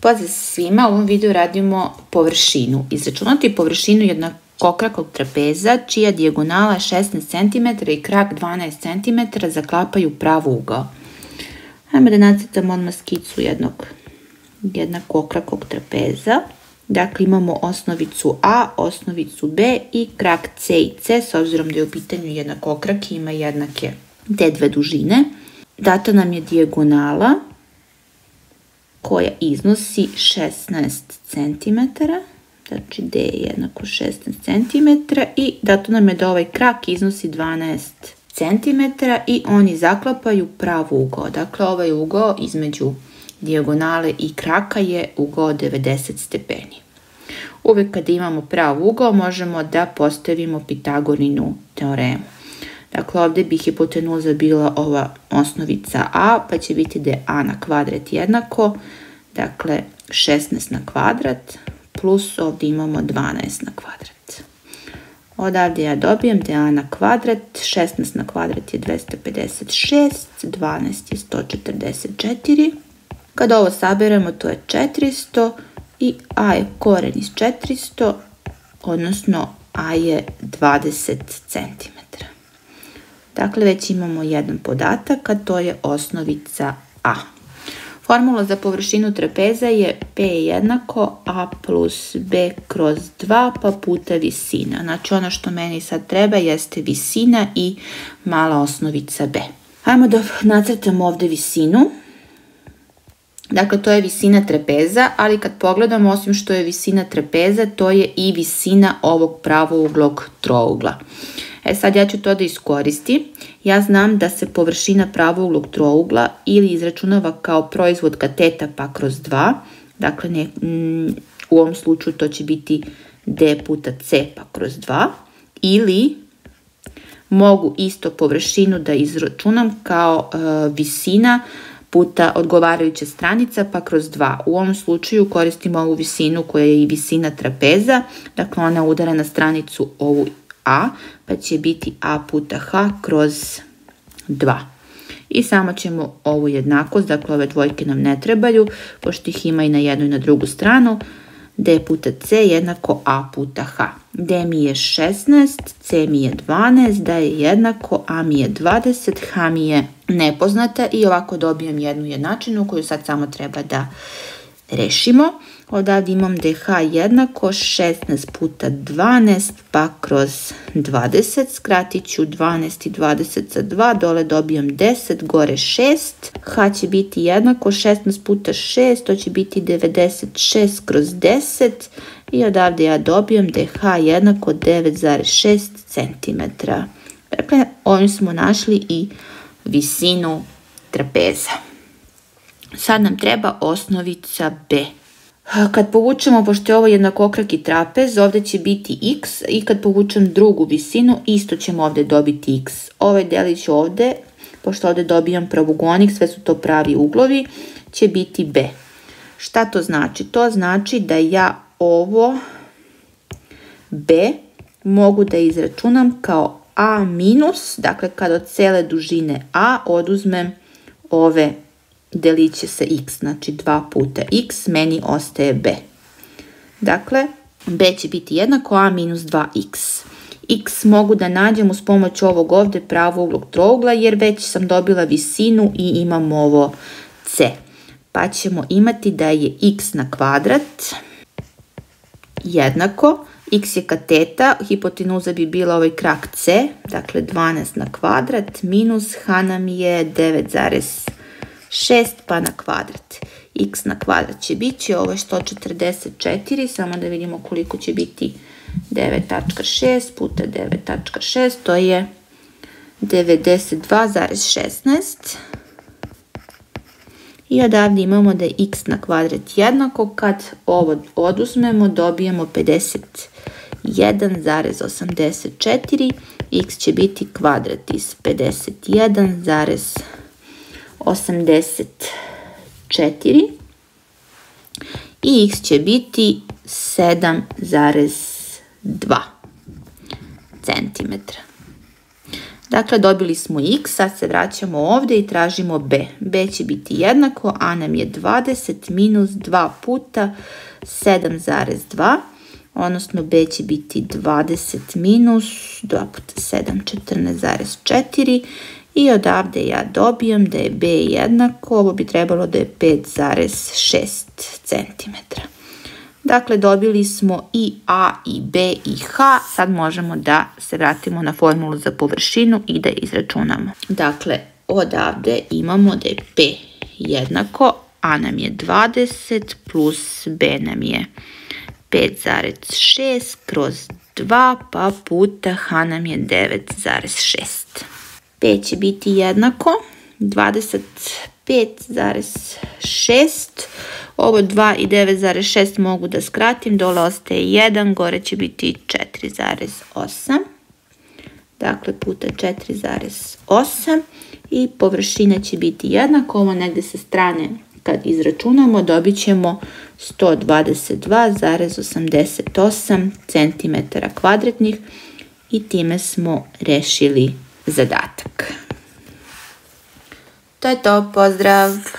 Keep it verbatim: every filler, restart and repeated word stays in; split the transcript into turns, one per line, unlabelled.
Pozdrav svima, u ovom videu radimo površinu. Izračunati površinu jednakokrakog trapeza čija dijagonala je šesnaest centimetara i krak dvanaest centimetara zaklapaju prav ugao. Hajmo da nacrtamo odmah skicu jednog jednakokrakog trapeza. Dakle, imamo osnovicu A, osnovicu B i krak C i C, s obzirom da je u pitanju jednakokrak i ima jednake te dve dužine. Data nam je dijagonala koja iznosi šesnaest centimetara, znači D je jednako šesnaest centimetara i dato nam je da ovaj krak iznosi dvanaest centimetara i oni zaklapaju prav ugao. Dakle, ovaj ugao između dijagonale i kraka je ugao devedeset stepeni. Uvijek kada imamo prav ugao možemo da postavimo Pitagorinu teoremu. Dakle, ovdje bi hipotenuza bila ova osnovica A, pa će biti da je A na kvadrat jednako, dakle šesnaest na kvadrat, plus ovdje imamo dvanaest na kvadrat. Odavdje ja dobijem da je A na kvadrat, šesnaest na kvadrat je dvesta pedeset šest, dvanaest je sto četrdeset četiri. Kada ovo saberemo, to je četiristo i A je koren iz četiristo, odnosno A je dvadeset centimetara. Dakle, već imamo jedan podatak, a to je osnovica A. Formula za površinu trapeza je P jednako A plus B kroz dva pa puta visina. Znači, ono što meni sad treba jeste visina i mala osnovica B. Hajmo da nacrtamo ovdje visinu. Dakle, to je visina trapeza, ali kad pogledamo, osim što je visina trapeza, to je i visina ovog pravouglog trougla. E sad ja ću to da iskoristim. Ja znam da se površina pravouglog trougla ili izračunava kao proizvod kateta pa kroz dva. Dakle, ne, mm, u ovom slučaju to će biti D puta C pa kroz dva. Ili mogu isto površinu da izračunam kao e, visina puta odgovarajuća stranica pa kroz dva. U ovom slučaju koristimo ovu visinu koja je i visina trapeza. Dakle, ona udara na stranicu ovu A, pa će biti A puta H kroz dva. I samo ćemo ovu jednakost, dakle ove dvojke nam ne trebaju, pošto ih ima i na jednu i na drugu stranu, D puta C jednako A puta H. D mi je šesnaest, C mi je dvanaest, da je jednako, A mi je dvadeset, H mi je nepoznata i ovako dobijem jednu jednačinu koju sad samo treba da rešimo. Odavdje imam da je H jednako šesnaest puta dvanaest pa kroz dvadeset. Skratit ću dvanaest i dvadeset za dva, dole dobijam deset, gore šest. H će biti jednako šesnaest puta šest, to će biti devedeset šest kroz deset. I odavdje ja dobijam da je H jednako devet zarez šest centimetara. Dakle, ovim smo našli i visinu trapeza. Sad nam treba osnovica B. Kad povučemo, pošto je ovo jednakokraki trapez, ovdje će biti x i kad povučem drugu visinu, isto ćemo ovdje dobiti x. Ovaj delić ovdje, pošto ovdje dobijam pravougolnik, sve su to pravi uglovi, će biti B. Šta to znači? To znači da ja ovo B mogu da izračunam kao A minus, dakle kad od cele dužine A oduzmem ove deliće sa x, znači dva puta x, meni ostaje B. Dakle, B će biti jednako A minus dva x. X mogu da nađem uz pomoć ovog ovdje pravouglog trougla, jer već sam dobila visinu i imam ovo C. Pa ćemo imati da je x na kvadrat jednako, x je kateta, hipotenuza bi bila ovaj krak C, dakle dvanaest na kvadrat, minus H nam je devet zarez šest pa na kvadrat. X na kvadrat će biti, ovo je sto četrdeset četiri, samo da vidimo koliko će biti devet zarez šest puta devet zarez šest, to je devedeset dva zarez šesnaest. I odavdje imamo da je x na kvadrat jednako, kad ovo oduzmemo dobijemo pedeset jedan zarez osamdeset četiri, x će biti kvadrat iz pedeset jedan zarez osamdeset četiri i x će biti sedam zarez dva centimetra. Dakle, dobili smo x, sad se vraćamo ovdje i tražimo b. b će biti jednako, a nam je dvadeset minus dva puta sedam zarez dva, odnosno b će biti dvadeset minus dva puta sedam, četrnaest zarez četiri. I odavde ja dobijem da je b jednako, ovo bi trebalo da je pet zarez šest centimetara. Dakle, dobili smo i a, i b, i h. Sad možemo da se vratimo na formulu za površinu i da izračunamo. Dakle, odavde imamo da je p jednako, a nam je dvadeset plus b nam je pet zarez šest kroz dva pa puta h nam je devet zarez šest. P će biti jednako dvadeset pet zarez šest. Ovo dva i devet zarez šest mogu da skratim, dole ostaje jedan, gore će biti četiri zarez osam. Dakle, puta četiri zarez osam i površina će biti jednako. Ovo negdje sa strane kad izračunamo dobit ćemo sto dvadeset dva zarez osamdeset osam centimetara kvadratnih i time smo rešili zadatak. To je to, pozdrav!